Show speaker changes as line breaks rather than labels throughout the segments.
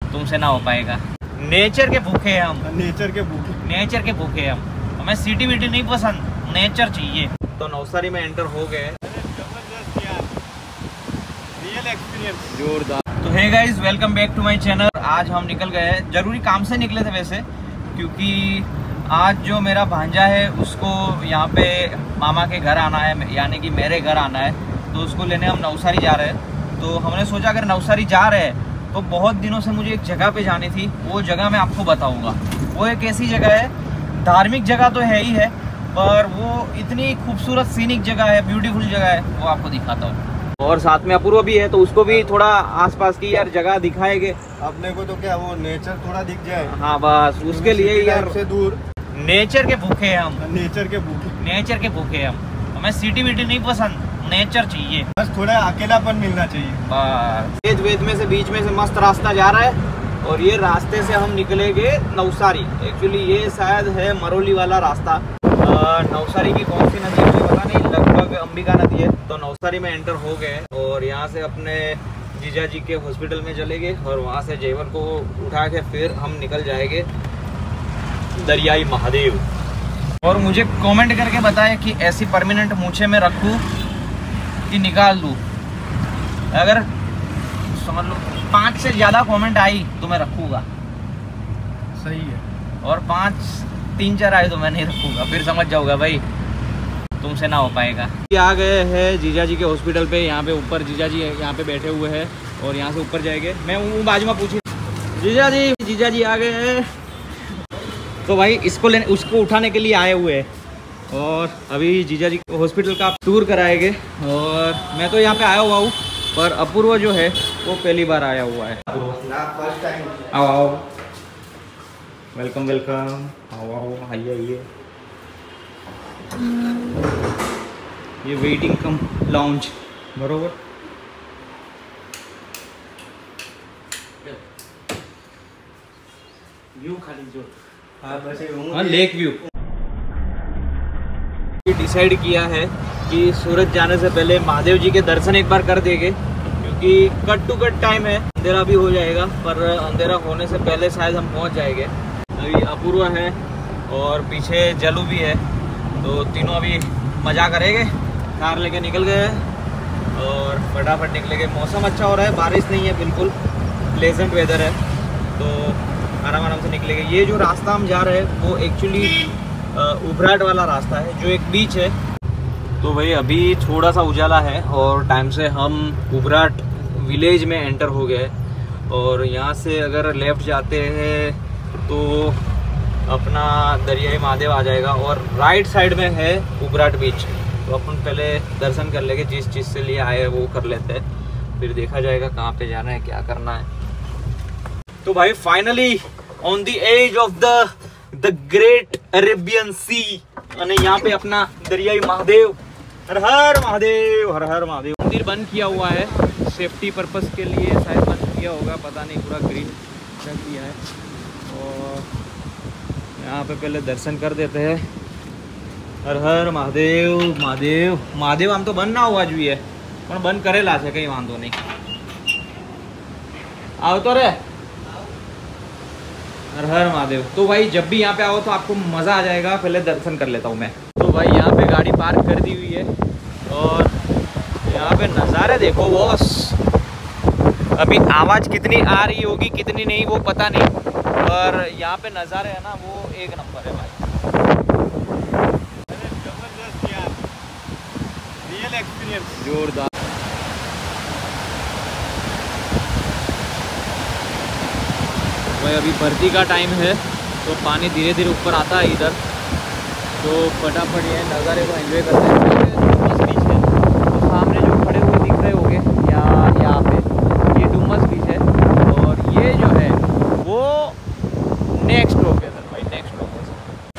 तुमसे ना हो पाएगा। नेचर के भूखे हैं हम,
नेचर के
भूखे हैं हम। हमें सिटी विटी नहीं पसंद, नेचर चाहिए। तो नवसारी में एंटर हो गए।
जबरदस्त यार, रियल एक्सपीरियंस
जोरदार। तो hey guys, welcome back to my channel. आज हम निकल गए हैं, जरूरी काम से निकले थे वैसे, क्योंकि आज जो मेरा भांजा है उसको यहाँ पे मामा के घर आना है, यानी कि मेरे घर आना है। तो उसको लेने हम नवसारी जा रहे हैं। तो हमने सोचा अगर नवसारी जा रहे हैं तो बहुत दिनों से मुझे एक जगह पे जानी थी। वो जगह मैं आपको बताऊंगा। वो एक ऐसी जगह है, धार्मिक जगह तो है ही है, पर वो इतनी खूबसूरत सीनिक जगह है, ब्यूटीफुल जगह है, वो आपको दिखाता हूँ। और साथ में अपूर्व भी है, तो उसको भी थोड़ा आसपास की यार जगह दिखाएंगे।
अपने को तो क्या वो नेचर थोड़ा दिख जाए।
हाँ बस उसके लिए यार
से दूर
नेचर के भूखे हैं हम,
नेचर के भूखे
हैं हम। हमें सिटी विटी नहीं पसंद, नेचर चाहिए।
बस थोड़ा अकेलापन मिलना चाहिए
बस। खेत वेत में से बीच में से मस्त रास्ता जा रहा है और ये रास्ते से हम निकलेंगे नवसारी। एक्चुअली ये शायद है मरोली वाला रास्ता। नवसारी की कौन सी नदी है मुझे पता नहीं, लगभग अंबिका नदी है। तो नवसारी में एंटर हो गए और यहाँ से अपने जीजा जी के हॉस्पिटल में चले गए और वहाँ से जयवर को उठा के फिर हम निकल जाएंगे दरियाई महादेव। और मुझे कमेंट करके बताएं कि ऐसी परमानेंट मूछे में रखूं कि निकाल दूं। अगर समझ लो 5 से ज़्यादा कमेंट आई तो मैं रखूँगा,
सही है।
और 3-4 आए तो मैं नहीं रखूँगा। फिर समझ जाऊँगा भाई तुमसे ना हो पाएगा। आ गए हैं जीजा जी के हॉस्पिटल पे। यहाँ पे ऊपर जीजा जी यहाँ पे बैठे हुए हैं और यहाँ से ऊपर जाएंगे। मैं वो बाजू में पूछी जीजा जी आ गए हैं। तो भाई उसको उठाने के लिए आए हुए हैं और अभी जीजा जी हॉस्पिटल का टूर कराएंगे। और मैं तो यहाँ पे आया हुआ हूँ, पर अपूर्व जो है वो पहली बार आया हुआ है।
First time.
आओ वेलकम आओ आइए। ये वेटिंग कम लाउंज बरोबर। व्यू खाली जो हाँ लेक व्यू। डिसाइड किया है कि सूरज जाने से पहले महादेव जी के दर्शन एक बार कर देंगे, क्योंकि कट टू कट टाइम है। अंधेरा भी हो जाएगा, पर अंधेरा होने से पहले शायद हम पहुंच जाएंगे। अभी अपूर्व है और पीछे जलू भी है, तो तीनों अभी मज़ा करेंगे। कार लेके निकल गए और फटाफट निकलेंगे। मौसम अच्छा हो रहा है, बारिश नहीं है, बिल्कुल प्लेजेंट वेदर है, तो आराम से निकलेंगे। ये जो रास्ता हम जा रहे हैं वो एक्चुअली उभराट वाला रास्ता है, जो एक बीच है। तो भाई अभी थोड़ा सा उजाला है और टाइम से हम उभराट विलेज में एंटर हो गए। और यहाँ से अगर लेफ़्ट जाते हैं तो अपना दरियाई महादेव आ जाएगा और राइट साइड में है उभराट बीच। तो अपन पहले दर्शन कर लेंगे, जिस चीज़ से लिए आए वो कर लेते हैं, फिर देखा जाएगा कहाँ पे जाना है, क्या करना है। तो भाई finally on the edge of the great Arabian sea, यानी यहाँ पे अपना दरियाई महादेव। हर हर महादेव। मंदिर बंद किया हुआ है सेफ्टी पर्पस के लिए, शायद बंद किया होगा, पता नहीं, पूरा ग्रीन कर दिया है। और यहाँ पे पहले दर्शन कर देते हैं। हर हर महादेव आम तो बंद ना हुआ भी है, पर बंद करेला છે, कहीं वांधो नहीं। आओ तो रे, हर हर महादेव। तो भाई जब भी यहाँ पे आओ तो आपको मज़ा आ जाएगा। पहले दर्शन कर लेता हूँ मैं। तो भाई यहाँ पे गाड़ी पार्क कर दी हुई है और यहाँ पे नज़ारे देखो बॉस। अभी आवाज़ कितनी आ रही होगी कितनी नहीं वो पता नहीं, पर यहाँ पे नज़ारे है ना वो एक नंबर है भाई।
जबरदस्त यार, रियल एक्सपीरियंस
जोरदार। भाई अभी भर्ती का टाइम है तो पानी धीरे धीरे ऊपर आता है इधर, तो फटाफट ये नज़ारे को एंजॉय करते हैं। डुमस बीच है, तो सामने जो खड़े हुए दिख रहे होंगे यहाँ पे, ये डुमस बीच है। और ये जो है वो नेक्स्ट लोकेशन भाई, नेक्स्ट लोकेशन।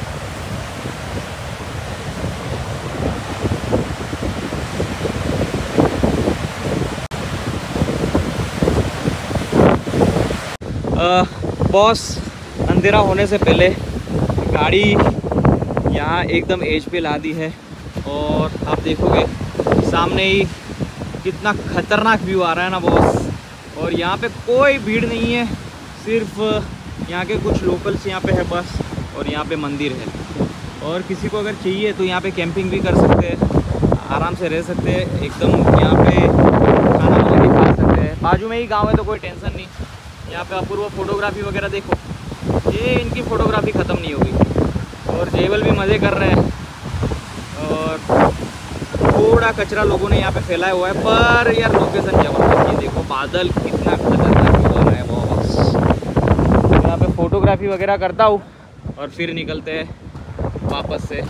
बॉस अंधेरा होने से पहले गाड़ी यहाँ एकदम एज पे ला दी है और आप देखोगे सामने ही कितना खतरनाक व्यू आ रहा है ना बॉस। और यहाँ पे कोई भीड़ नहीं है, सिर्फ यहाँ के कुछ लोकल्स यहाँ पे है बस, और यहाँ पे मंदिर है। और किसी को अगर चाहिए तो यहाँ पे कैंपिंग भी कर सकते हैं, आराम से रह सकते हैं, एकदम यहाँ पे खाना वाना भी खा सकते हैं। बाजू में ही गांव है तो कोई टेंशन नहीं। यहाँ पे अपूर्व फोटोग्राफी वगैरह देखो, ये इनकी फ़ोटोग्राफी ख़त्म नहीं होगी। और जेवल भी मज़े कर रहे हैं, और थोड़ा कचरा लोगों ने यहाँ पे फैलाया हुआ है, पर यार लोकेशन जबरदस्त है। देखो बादल कितना खतरनाक हो रहा है बॉस। यहाँ पे फ़ोटोग्राफी वगैरह करता हूँ और फिर निकलते हैं वापस से।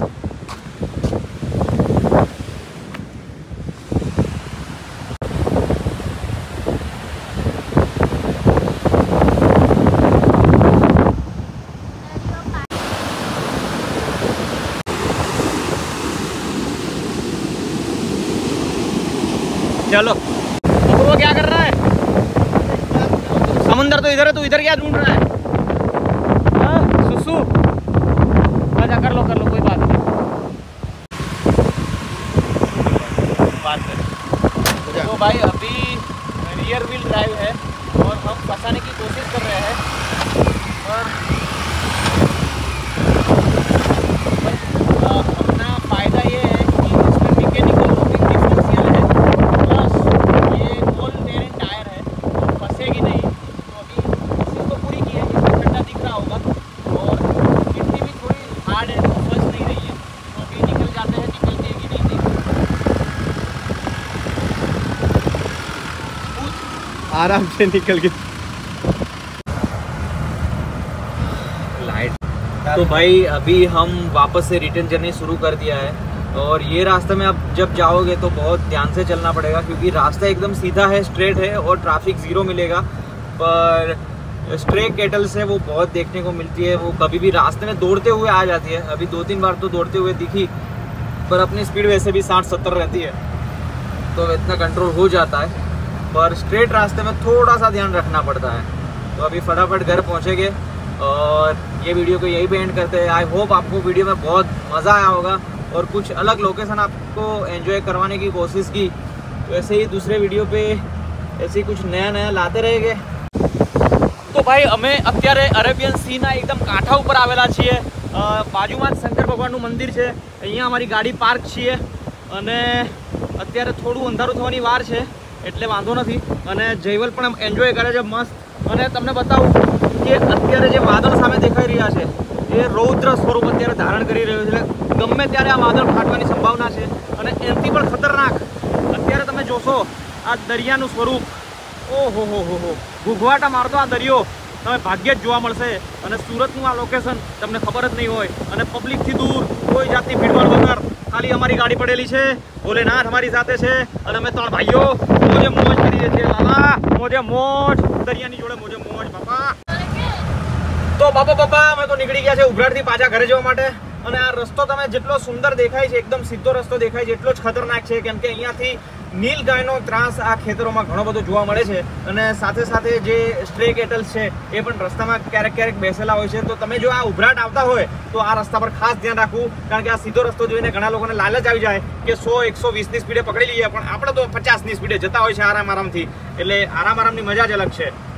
चलो वो क्या कर रहा है? समुंदर तो इधर है, तू इधर क्या ढूंढ रहा है? सुसु अच्छा कर लो कोई बात नहीं, बात कर। तो भाई अभी रियर व्हील ड्राइव है और हम फंसाने की कोशिश कर रहे हैं, और अपना फ़ायदा ये है कि इसमें मैकेनिकल लॉकिंग डिफरेंशियल है, प्लस ये गोल टेरेन टायर है, तो फंसेगी नहीं। तो अभी कोशिश तो पूरी की है, इसमें खड्डा दिख रहा होगा, और गिट्टी भी थोड़ी हार्ड है तो फंस नहीं रही है। तो अभी निकल जाते हैं, निकलती है कि नहीं
आराम से निकल गए।
लाइट। तो भाई अभी हम वापस से रिटर्न जर्नी शुरू कर दिया है, और ये रास्ते में अब जब जाओगे तो बहुत ध्यान से चलना पड़ेगा, क्योंकि रास्ता एकदम सीधा है, स्ट्रेट है, और ट्रैफिक ज़ीरो मिलेगा। पर स्ट्रे केटल्स है वो बहुत देखने को मिलती है, वो कभी भी रास्ते में दौड़ते हुए आ जाती है। अभी 2-3 बार तो दौड़ते हुए दिखी, पर अपनी स्पीड वैसे भी 60-70 रहती है, तो इतना कंट्रोल हो जाता है। पर स्ट्रेट रास्ते में थोड़ा सा ध्यान रखना पड़ता है। तो अभी फटाफट घर पहुँचेंगे और ये वीडियो को यही पे एंड करते हैं। आई होप आपको वीडियो में बहुत मज़ा आया होगा और कुछ अलग लोकेशन आपको एंजॉय करवाने की कोशिश की। तो ऐसे ही दूसरे वीडियो पे ऐसे ही कुछ नया नया लाते रहेंगे। तो भाई અમે અત્યારે અરેબિયન સીના એકદમ કાંઠા ઉપર આવેલા છીએ, બાજુમાં જ શંકર ભગવાનનું મંદિર છે, અહીંયા અમારી ગાડી પાર્ક છીએ, અને અત્યારે થોડું અંધારું થવાની વાર છે એટલે વાંધો નથી, અને જયવલ પણ એન્જોય કરે છે મસ્ત। અને તમને બતાવું કે અત્યારે જે વાદળ સામે દેખાઈ રહ્યા છે એ રૌદ્ર સ્વરૂપ અત્યારે ધારણ કરી રહ્યું છે, એટલે ગમે ત્યારે આ વાદળ ફાટવાની સંભાવના છે। અને એનાથી પણ ખતરનાક અત્યારે તમે જોશો આ દરિયાનું સ્વરૂપ, ઓહો હો ઘૂઘવાટા મારતો આ દરિયો તમે ભાગ્યે જ જોવા મળશે। અને સુરતનું આ લોકેશન તમને ખબર જ નહીં હોય, અને પબ્લિકથી દૂર કોઈ જાતની ભીડભાડ વગર ખાલી અમારી ગાડી પડેલી છે, ભોલેનાથ અમારી સાથે છે, અને અમે 3 ભાઈઓ મોજે મોજ કરીએ છીએ। લાલા મોજે મોજ, દરિયાની જોડે મોજે મોજ બાપા। તો બાપા અમે તો નીકળી ગયા છે ઉભરાટથી પાછા ઘરે જવા માટે। અને આ રસ્તો તમે જેટલો સુંદર દેખાય છે, એકદમ સીધો રસ્તો દેખાય છે, એટલો જ ખતરનાક છે, કેમ કે અહીંયાથી નીલ ગાયનો ત્રાસ આ ખેતરોમાં ઘણો બધો જોવા મળે છે। અને સાથે સાથે જે સ્ટ્રે કેટલ્સ છે એ પણ રસ્તામાં ક્યારેક બેસેલા હોય છે। તો તમે જો આ ઉભરાટ આવતા હોય તો આ રસ્તા પર ખાસ ધ્યાન રાખવું, કારણ કે આ સીધો રસ્તો જોઈને ઘણા લોકોને લાલચ આવી જાય કે 100-120ની સ્પીડે પકડી લઈએ, પણ આપણે તો 50ની સ્પીડે જતા હોય છે આરામથી, એટલે આરામની મજા જ અલગ છે।